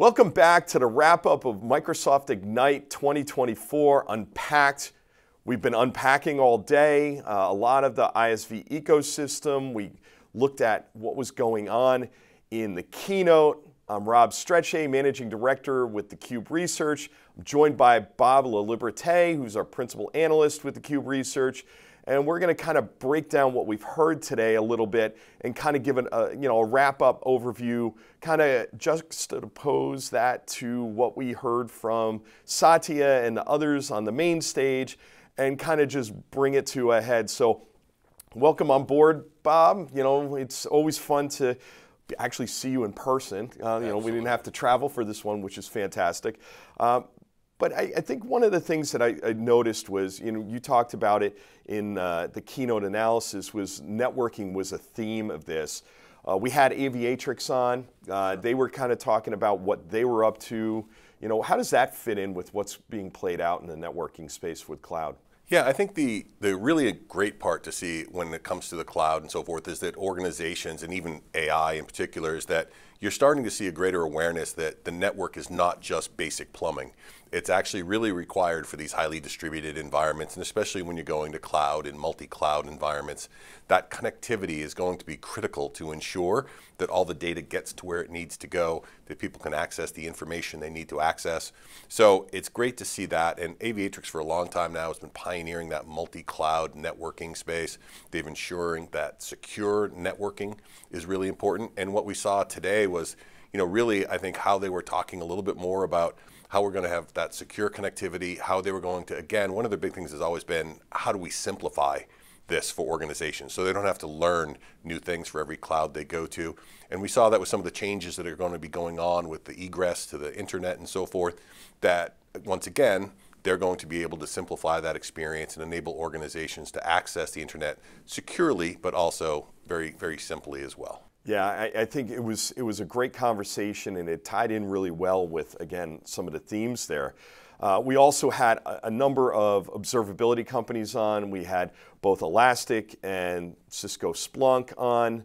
Welcome back to the wrap-up of Microsoft Ignite 2024 Unpacked. We've been unpacking all day a lot of the ISV ecosystem. We looked at what was going on in the keynote. I'm Rob Strechay, Managing Director with theCUBE Research. I'm joined by Bob Laliberte, who's our Principal Analyst with theCUBE Research. And we're going to kind of break down what we've heard today a little bit and kind of give a wrap-up overview, kind of juxtapose that to what we heard from Satya and the others on the main stage and kind of just bring it to a head. So welcome on board, Bob. You know, it's always fun to actually see you in person. We didn't have to travel for this one, which is fantastic. But I think one of the things that I noticed was, you talked about it in the keynote analysis, was networking was a theme of this. We had Aviatrix on. They were kind of talking about what they were up to. How does that fit in with what's being played out in the networking space with cloud? Yeah, I think the really great part to see when it comes to the cloud and so forth is that organizations, and even AI in particular, is that you're starting to see a greater awareness that the network is not just basic plumbing. It's actually really required for these highly distributed environments, and especially when you're going to cloud and multi-cloud environments. That connectivity is going to be critical to ensure that all the data gets to where it needs to go, that people can access the information they need to access. So it's great to see that, and Aviatrix for a long time now has been pioneering that multi-cloud networking space. They've ensuring that secure networking is really important, and what we saw today was, really I think how they were talking a little bit more about how we're going to have that secure connectivity, how they were going to, again, one of the big things has always been, how do we simplify this for organizations so they don't have to learn new things for every cloud they go to. And we saw that with some of the changes that are going to be going on with the egress to the internet and so forth, that once again, they're going to be able to simplify that experience and enable organizations to access the internet securely, but also very, very simply as well. Yeah, I think it was a great conversation, and it tied in really well with, again, some of the themes there. We also had a number of observability companies on. We had both Elastic and Cisco Splunk on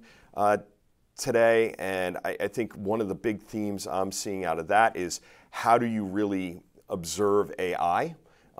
today, and I think one of the big themes I'm seeing out of that is how do you really observe AI?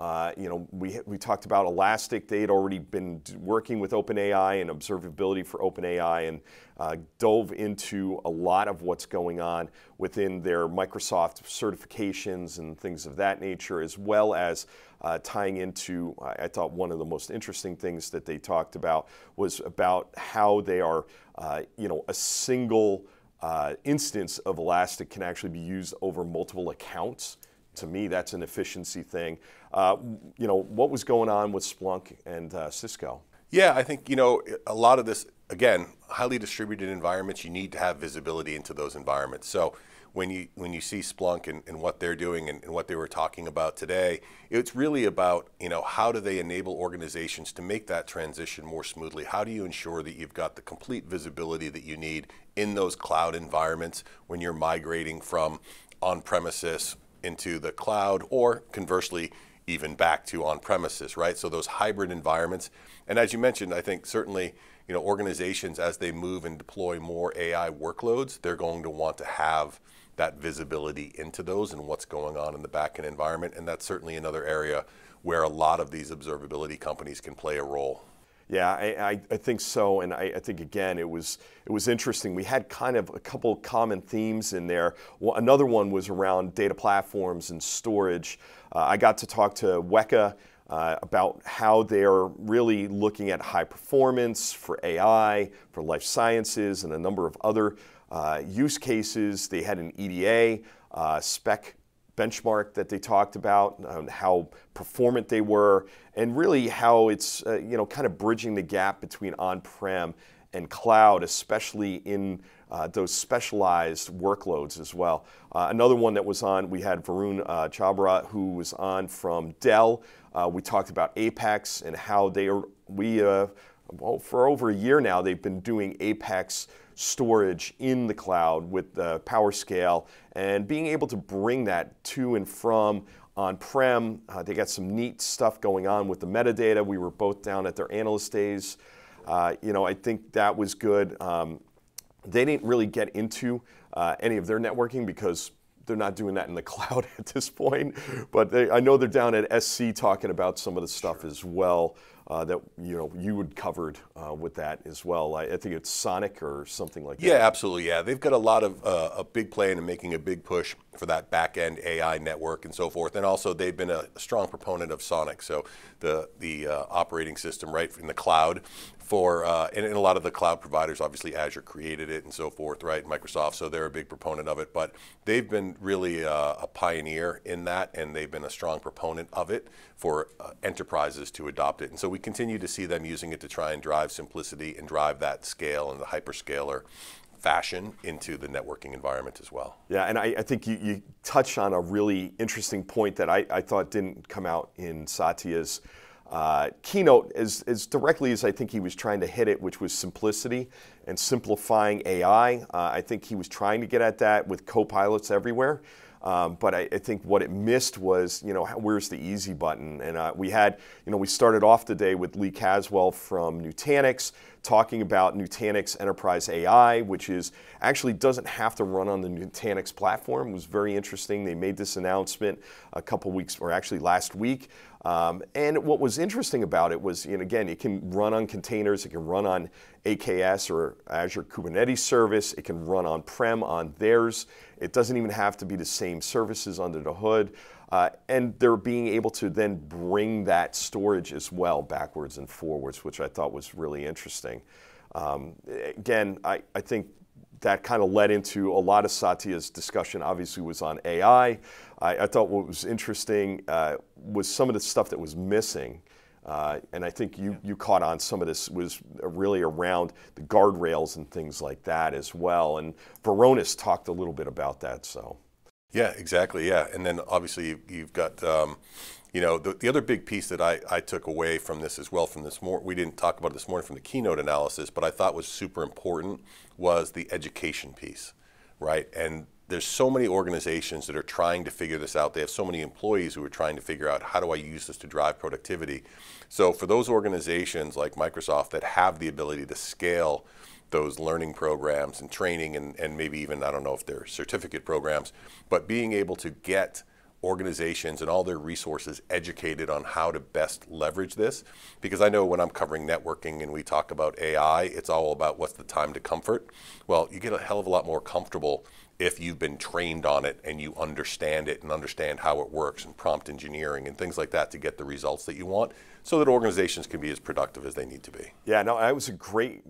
We talked about Elastic. They had already been working with OpenAI and observability for OpenAI, and dove into a lot of what's going on within their Microsoft certifications and things of that nature, as well as tying into, I thought one of the most interesting things that they talked about was about how they are, a single instance of Elastic can actually be used over multiple accounts. To me, that's an efficiency thing. What was going on with Splunk and Cisco? Yeah, I think, a lot of this, again, highly distributed environments, you need to have visibility into those environments. So when you see Splunk and what they're doing and what they were talking about today, it's really about, how do they enable organizations to make that transition more smoothly? How do you ensure that you've got the complete visibility that you need in those cloud environments when you're migrating from on-premises into the cloud, or conversely, even back to on-premises, right? So those hybrid environments. And as you mentioned, I think certainly, organizations, as they move and deploy more AI workloads, they're going to want to have that visibility into those and what's going on in the back-end environment. And that's certainly another area where a lot of these observability companies can play a role. Yeah, I think so, and I think again it was interesting. We had kind of a couple common themes in there. Another one was around data platforms and storage. I got to talk to Weka about how they're really looking at high performance for AI, for life sciences, and a number of other use cases. They had an EDA spec benchmark that they talked about, how performant they were, and really how it's kind of bridging the gap between on-prem and cloud, especially in those specialized workloads as well. Another one that was on, we had Varun Chabra, who was on from Dell. We talked about Apex and how for over a year now, they've been doing Apex storage in the cloud with PowerScale, and being able to bring that to and from on-prem. They got some neat stuff going on with the metadata. We were both down at their analyst days. I think that was good. They didn't really get into any of their networking because they're not doing that in the cloud at this point, but I know they're down at SC talking about some of the stuff as well that you had covered with that as well. I think it's Sonic or something like that. Yeah, absolutely. Yeah, they've got a lot of a big plan and making a big push for that back-end AI network and so forth. And also, they've been a strong proponent of Sonic, so the operating system right in the cloud. And a lot of the cloud providers, obviously Azure created it and so forth, right? Microsoft, so they're a big proponent of it. But they've been really a pioneer in that, and they've been a strong proponent of it for enterprises to adopt it. And so we continue to see them using it to try and drive simplicity and drive that scale and the hyperscaler fashion into the networking environment as well. Yeah, and I think you touched on a really interesting point that I thought didn't come out in Satya's keynote as directly as I think he was trying to hit it, which was simplicity and simplifying AI. I think he was trying to get at that with copilots everywhere. But I think what it missed was, where's the easy button? And we started off the day with Lee Caswell from Nutanix talking about Nutanix Enterprise AI, which actually doesn't have to run on the Nutanix platform. It was very interesting. They made this announcement a couple weeks, or actually last week. And what was interesting about it was, again, it can run on containers, it can run on AKS or Azure Kubernetes service, it can run on-prem on theirs. It doesn't even have to be the same services under the hood. And they're being able to then bring that storage as well backwards and forwards, which I thought was really interesting. Again, I think that kind of led into a lot of Satya's discussion, obviously, was on AI. I thought what was interesting was some of the stuff that was missing. And I think you caught on some of this was really around the guardrails and things like that as well. And Varonis talked a little bit about that. So. Yeah, exactly. Yeah, and then obviously you've got the other big piece that I took away from this as well from this morning. We didn't talk about it this morning from the keynote analysis, but I thought was super important was the education piece, right? And there's so many organizations that are trying to figure this out. They have so many employees who are trying to figure out, how do I use this to drive productivity? So for those organizations like Microsoft that have the ability to scale those learning programs and training and maybe even, I don't know if they're certificate programs, but being able to get organizations and all their resources educated on how to best leverage this. Because I know when I'm covering networking and we talk about AI, it's all about what's the time to comfort. Well, you get a hell of a lot more comfortable if you've been trained on it and you understand it and understand how it works and prompt engineering and things like that to get the results that you want so that organizations can be as productive as they need to be. Yeah, no, that was a great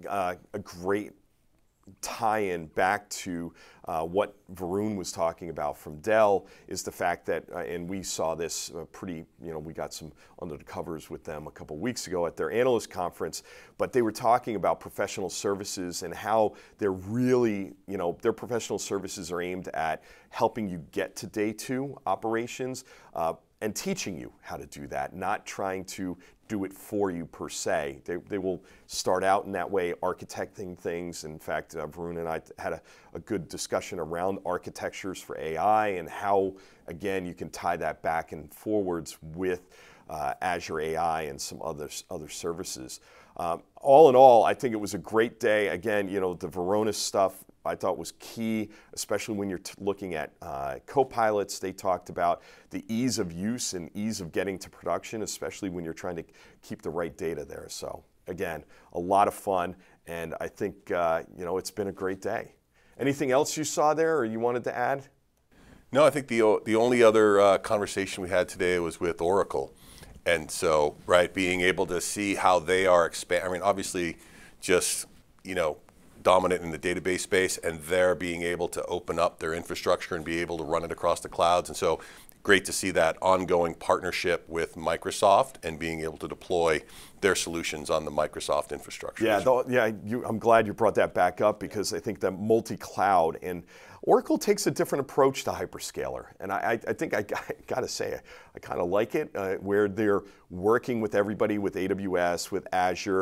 tie-in back to what Varun was talking about from Dell is the fact that, and we saw this we got some under the covers with them a couple weeks ago at their analyst conference, but they were talking about professional services and how they're really, their professional services are aimed at helping you get to day 2 operations and teaching you how to do that, not trying to do it for you per se. They will start out in that way, architecting things. In fact, Varun and I had a good discussion around architectures for AI and how, again, you can tie that back and forwards with Azure AI and some other services. All in all, I think it was a great day. Again, the Varonis stuff I thought was key, especially when you're looking at copilots. They talked about the ease of use and ease of getting to production, especially when you're trying to keep the right data there. So again, a lot of fun, and I think it's been a great day. Anything else you saw there or you wanted to add? No, I think the only other conversation we had today was with Oracle. And so, right, being able to see how they are expanding, I mean, obviously just, dominant in the database space, and they're being able to open up their infrastructure and be able to run it across the clouds. And so great to see that ongoing partnership with Microsoft and being able to deploy their solutions on the Microsoft infrastructure. Yeah, I'm glad you brought that back up because I think that multi-cloud and Oracle takes a different approach to hyperscaler, and I think I got to say I kind of like it where they're working with everybody, with AWS, with Azure,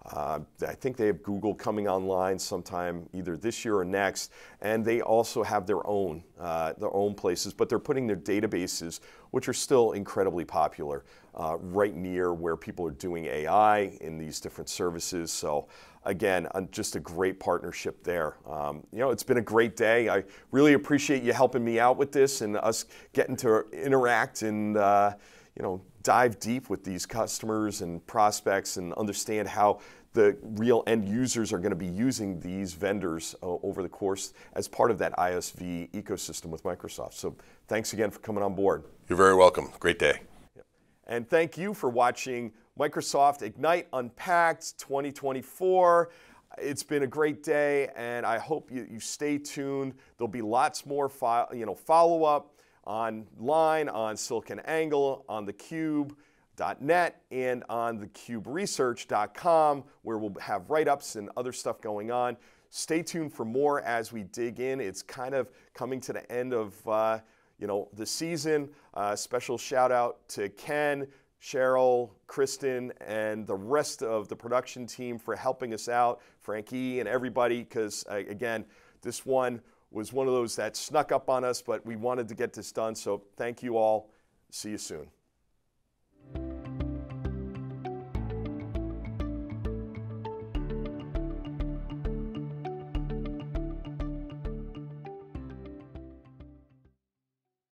I think they have Google coming online sometime either this year or next, and they also have their own places, but they're putting their databases, which are still incredibly popular, right near where people are doing AI in these different services. So again, just a great partnership there. You know, it's been a great day. I really appreciate you helping me out with this and us getting to interact and you know, dive deep with these customers and prospects and understand how the real end users are going to be using these vendors over the course as part of that ISV ecosystem with Microsoft. So thanks again for coming on board. You're very welcome. Great day. And thank you for watching Microsoft Ignite Unpacked 2024. It's been a great day, and I hope you stay tuned. There'll be lots more follow-up online on SiliconANGLE, on theCUBE.net, and on thecuberesearch.com, where we'll have write-ups and other stuff going on. Stay tuned for more as we dig in. It's kind of coming to the end of the season. Special shout out to Ken, Cheryl, Kristen, and the rest of the production team for helping us out, Frankie and everybody, because again, this one was one of those that snuck up on us, but we wanted to get this done. So thank you all. See you soon.